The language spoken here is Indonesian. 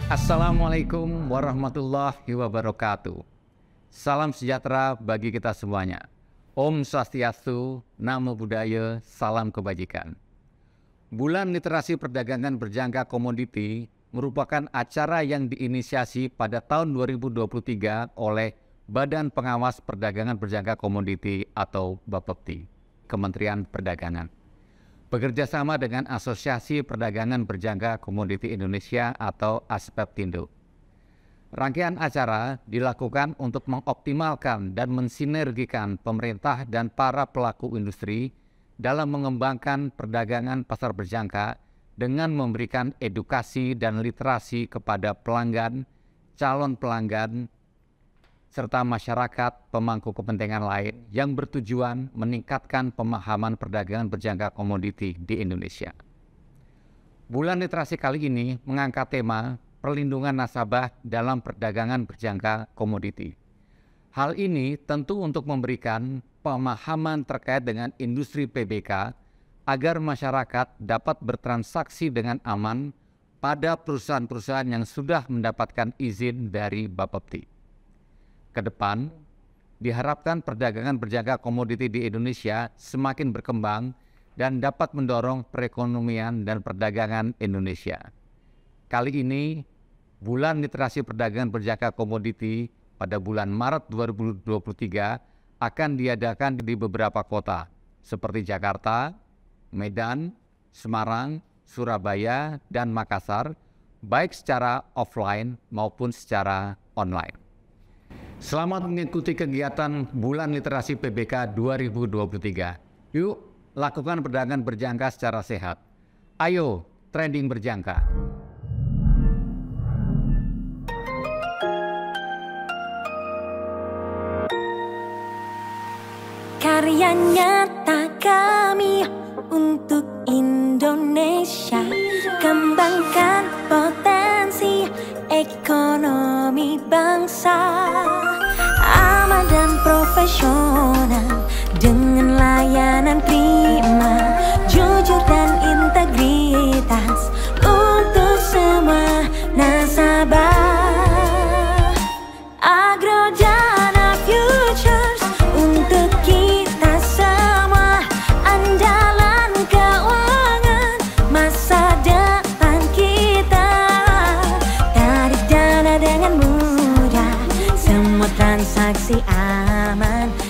Assalamualaikum warahmatullahi wabarakatuh. Salam sejahtera bagi kita semuanya. Om Swastiastu, Namo Buddhaya, salam kebajikan. Bulan Literasi Perdagangan Berjangka Komoditi merupakan acara yang diinisiasi pada tahun 2023 oleh Badan Pengawas Perdagangan Berjangka Komoditi atau Bapepti, Kementerian Perdagangan, bekerja sama dengan Asosiasi Perdagangan Berjangka Komoditi Indonesia atau ASPEPTINDO. Rangkaian acara dilakukan untuk mengoptimalkan dan mensinergikan pemerintah dan para pelaku industri dalam mengembangkan perdagangan pasar berjangka dengan memberikan edukasi dan literasi kepada pelanggan, calon pelanggan, serta masyarakat pemangku kepentingan lain yang bertujuan meningkatkan pemahaman perdagangan berjangka komoditi di Indonesia. Bulan literasi kali ini mengangkat tema perlindungan nasabah dalam perdagangan berjangka komoditi. Hal ini tentu untuk memberikan pemahaman terkait dengan industri PBK agar masyarakat dapat bertransaksi dengan aman pada perusahaan-perusahaan yang sudah mendapatkan izin dari Bapepti. Ke depan, diharapkan perdagangan berjangka komoditi di Indonesia semakin berkembang dan dapat mendorong perekonomian dan perdagangan Indonesia. Kali ini, Bulan Literasi Perdagangan Berjangka Komoditi pada bulan Maret 2023 akan diadakan di beberapa kota seperti Jakarta, Medan, Semarang, Surabaya, dan Makassar, baik secara offline maupun secara online. Selamat mengikuti kegiatan Bulan Literasi PBK 2023. Yuk, lakukan perdagangan berjangka secara sehat. Ayo, trending berjangka. Karya nyata kami untuk Indonesia, kembangkan potensi ekonomi bangsa, aman dan profesional dengan layanan prima, jujur dan integritas untuk semua nasabah. Agrodana Futures untuk kita semua, andalan keuangan masa depan kita. Tarik dana dengan mudah, semua transaksi aman.